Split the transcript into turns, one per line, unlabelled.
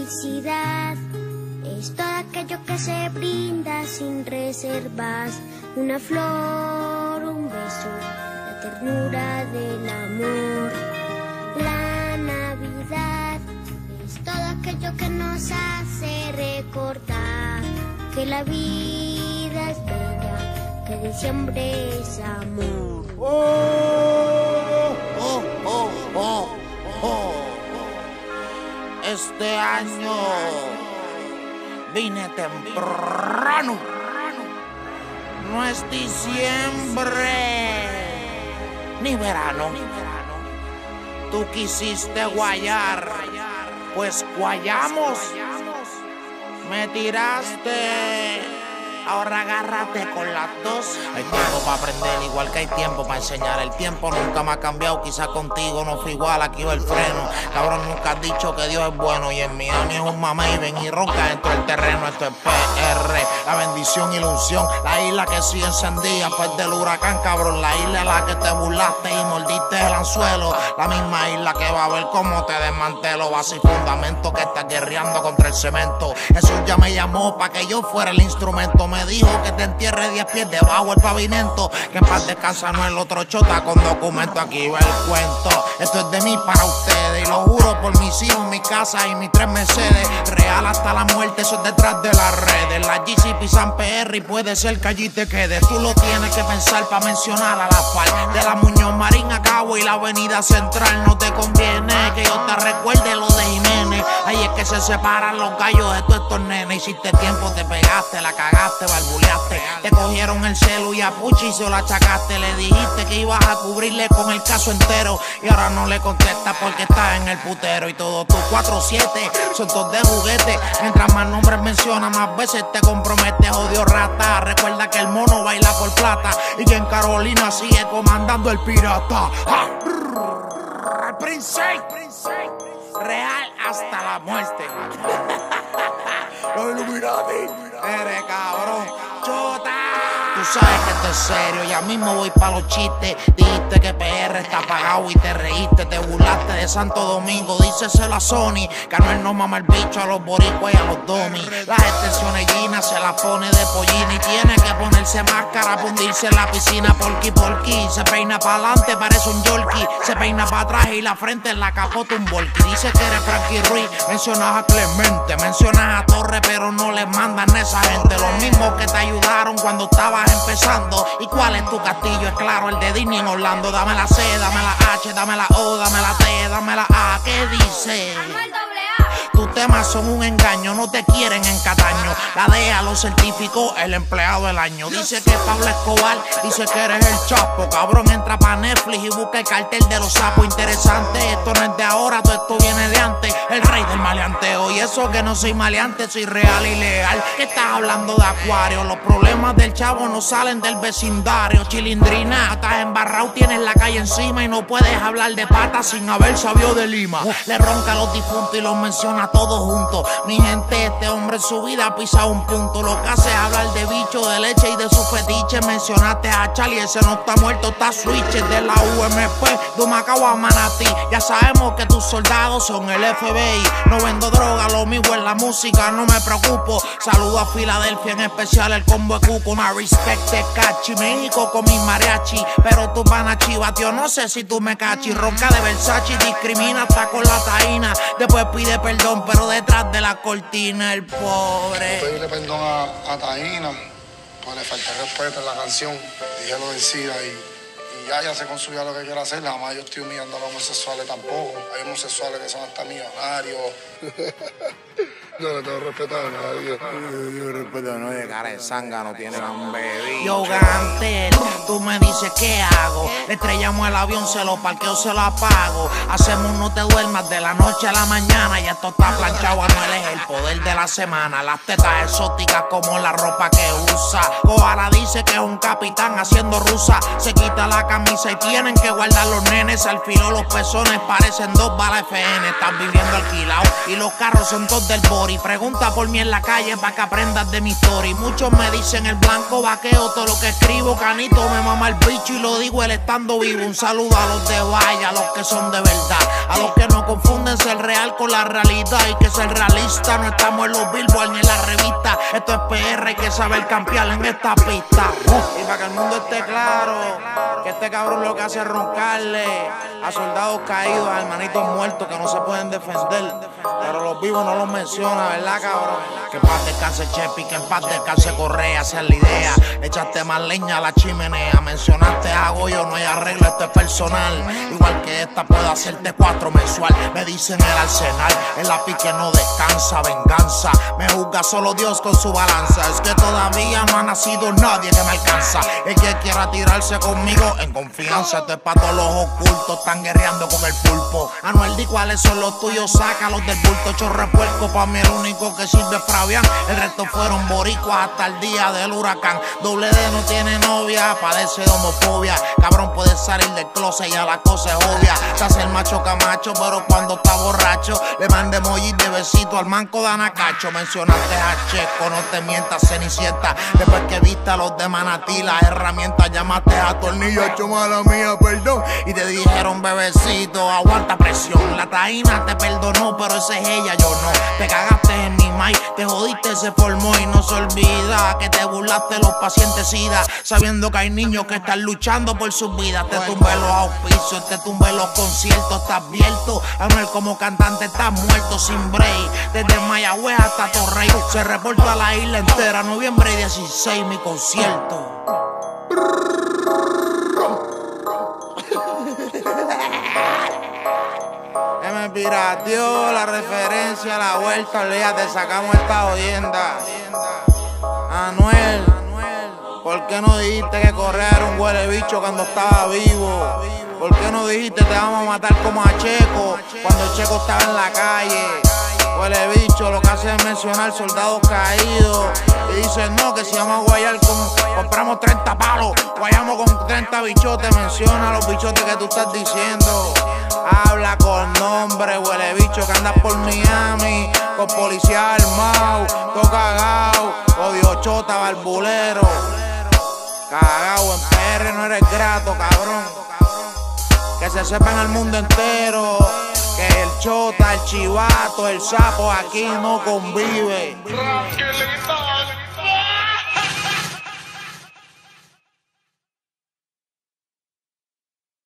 felicidad es todo aquello que se brinda sin reservas. Una flor, un beso, la ternura del amor. La Navidad es todo aquello que nos hace recordar que la vida es bella, que diciembre es amor.
Este año vine temprano. No es diciembre ni verano. Tú quisiste guayar, pues guayamos. Me tiraste, ahora agárrate con las dos. Hay tiempo para aprender, igual que hay tiempo para enseñar. El tiempo nunca me ha cambiado, quizás contigo no fue igual, aquí va el freno. Cabrón, nunca has dicho que Dios es bueno y en Miami es un mamey. Ven y ronca dentro del terreno, esto es PR. La bendición y la unción, la isla que sigue encendida después del huracán, cabrón. La isla a la que te burlaste y mordiste el anzuelo. La misma isla que va a ver cómo te desmantelo. Base y fundamento que estás guerreando contra el cemento. Jesús ya me llamó para que yo fuera el instrumento. Me dijo que te entierre 10 pies debajo del pavimento. Que en paz descansa no el otro chota con documento. Aquí va el cuento. Esto es de mí para ustedes. Y lo juro por mis hijos, mi casa y mis 3 Mercedes. Real hasta la muerte, eso es detrás de las redes. La GCP San PR y puede ser que allí te quedes. Tú lo tienes que pensar para mencionar a la FARC. De la Muñoz Marín a Cabo y la Avenida Central. No te conviene que yo te recuerde lo de Jiménez. Ahí es que se separan los gallos de todos estos nenes. Hiciste tiempo, te pegaste, la cagaste, barbuleaste. Te cogieron el celu y a Puchi se lo achacaste. Le dijiste que ibas a cubrirle con el caso entero. Y ahora no le contestas porque estás en el putero. Y todos tus 4-7 son todos de juguete. Mientras más nombres mencionas, más veces te comprometes, odio rata. Recuerda que el mono baila por plata y que en Carolina sigue comandando el pirata. Prince, real hasta la muerte. Los Illuminati, eres cabrón, chota. Tú sabes que esto es serio, ya mismo voy pa' los chistes. Dijiste que PR está apagado y te reíste. Te burlaste de Santo Domingo, díceselo a Sony. Que Anuel no mama el bicho a los boricuas y a los domis. Las extensiones Gina se las pone de pollina y tiene que ponerse máscara para hundirse en la piscina. Porky, se peina para adelante, parece un yorkie. Se peina para atrás y la frente en la capota un volky. Dice que eres Frankie Ruiz, mencionas a Clemente. Mencionas a Torre pero no les mandan a esa gente. Los mismos que te ayudaron cuando estabas empezando. ¿Y cuál es tu castillo? Es claro, el de Disney en Orlando. Dame la C, dame la H, dame la O, dame la T, dame la A. ¿Qué dice? Tus temas son un engaño, no te quieren en Cataño. La DEA lo certificó el empleado del año. Dice que Pablo Escobar, dice que eres el Chapo. Cabrón, entra pa' Netflix y busca el cartel de los sapos. Interesante, esto no es de ahora, todo esto viene de antes. El rey del maleanteo, y eso que no soy maleante, soy real y legal. ¿Qué estás hablando de Acuario? Los problemas del chavo no salen del vecindario. Chilindrina, estás embarrado, tienes la calle encima y no puedes hablar de patas sin haber sabido de Lima. Le ronca a los difuntos y los menciona todos juntos. Mi gente, este hombre en su vida ha pisado un punto. Lo que hace es hablar de bicho, de leche y de su fetiche. Mencionaste a Charlie, ese no está muerto, está switch. De la UMP, de Macao a Manatí. Ya sabemos que tus soldados son el FBI. No vendo droga, lo mío es la música, no me preocupo. Saludo a Filadelfia, en especial el combo de Cuco. My respect de Cachi, México con mis mariachi. Pero tú van a chiva, tío, no sé si tú me cachi. Ronca de Versace, discrimina hasta con la taína. Después pide perdón, pero detrás de la cortina el pobre.
Pedirle perdón a Taína, pues le falté respeto en la canción. Dije lo decía y ya se consumió lo que quiere hacer. Jamás yo estoy humillando a los homosexuales tampoco. Hay homosexuales que son hasta millonarios. No le tengo respeto a nadie.
Yo respeto a nadie, cara de sanga no tiene un bebé. Yo Gantel, tú me dices qué hago. Le estrellamos el avión, se lo parqueo, se lo apago. Hacemos un no te duermas de la noche a la mañana. Y esto está planchado, Anuel es el poder de la semana. Las tetas exóticas como la ropa que usa. Koala dice que es un capitán haciendo rusa. Se quita la camisa y tienen que guardar los nenes. Al filo los pezones parecen 2 balas FN. Están viviendo alquilado y los carros son todos del bori. Pregunta por mí en la calle pa' que aprendas de mi story. Muchos me dicen el blanco vaqueo, todo lo que escribo. Canito me mama el bicho y lo digo él estando vivo. Un saludo a los de valla, a los que son de verdad, a los que no confunden ser real con la realidad. Y que ser realista, no estamos en los billboards ni en la revista. Esto es PR, hay que saber campear en esta pista. Y para que el mundo esté claro, que este cabrón lo que hace es roncarle a soldados caídos, a hermanitos muertos que no se pueden defender. Pero los vivos no los menciona, ¿verdad, cabrón? Que en paz descanse Chepi, que en paz descanse Correa, esa es la idea. Echaste más leña a la chimenea, mencionaste a Goyo, no hay arreglo, esto es personal. Igual que esta puedo hacerte 4 mensual. Me dicen el arsenal, el lápiz que no descansa, venganza. Me juzga solo Dios con su balanza. Es que todavía no ha nacido nadie que me alcanza. El que quiera tirarse conmigo en confianza. Esto es pa' todos los ocultos, están guerreando con el pulpo. Anuel, di cuáles son los tuyos, sácalos del bulto. Chorre puerco, pa' mí el único que sirve es Fabián. El resto fueron boricuas hasta el día del huracán. Doble D no tiene novia, padece de homofobia. Cabrón puede salir del closet y ya la cosa es obvia. Se hace el macho camacho, pero cuando está borracho le manda emojis de besito al manco de Anacacho. Mencionaste a Checo, no te mientas, Cenicienta. Después que viste a los de Manatí, las herramientas, llamaste a Tornillo, hecho mala mía, perdón. Y te dijeron, bebecito, aguanta presión. La taína te perdonó, pero esa es ella, yo no. Te cagaste en mi mic, te jodiste, se formó y no se olvida que te burlaste de los pacientes SIDA, sabiendo que hay niños que están luchando por sus vidas. Te tumbé los auspicios, te tumbé los conciertos, estás abierto. Anuel como cantante estás muerto sin break. Desde Mayagüez hasta Torrey se reporta a la isla entera. Noviembre 16 mi concierto. Me pirateó la referencia, la vuelta, olvídate, sacamos esta jodienda. Anuel, ¿por qué no dijiste que Correa era un huele bicho cuando estaba vivo? ¿Por qué no dijiste te vamos a matar como a Checo cuando Checo estaba en la calle? Huele bicho, lo que hace es mencionar soldados caídos. Y dicen no, que si vamos a guayar compramos 30 palos, guayamos con 30 bichotes. Menciona los bichotes que tú estás diciendo. Habla con nombre, huele bicho, que andas por Miami con policía armado, todo cagao, odio chota, barbulero. Cagao en PR, no eres grato, cabrón. Que se sepa en el mundo entero que el chota, el chivato, el sapo aquí no convive.